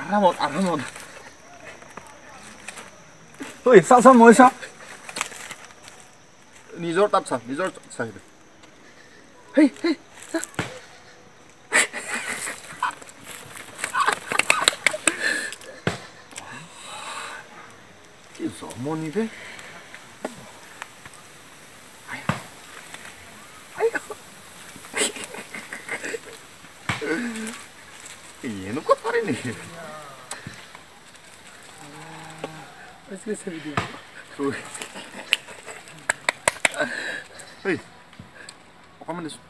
আৰামত ঐ চা মই চা নিজৰ তাত চা সেইটো হেই কি জমনি বে এনেকুৱা পাৰে নেকি অকণমান দিছোঁ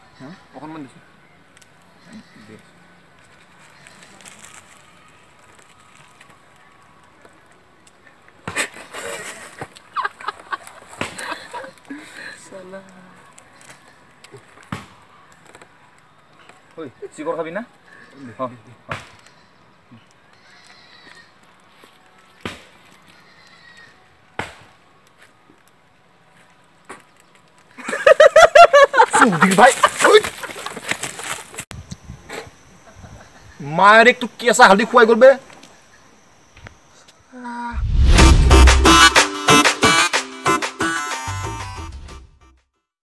চিকৰ খাবি না ভাই মায়েৰে তোক কেঁচা হালধি খুৱাই গ'ল বে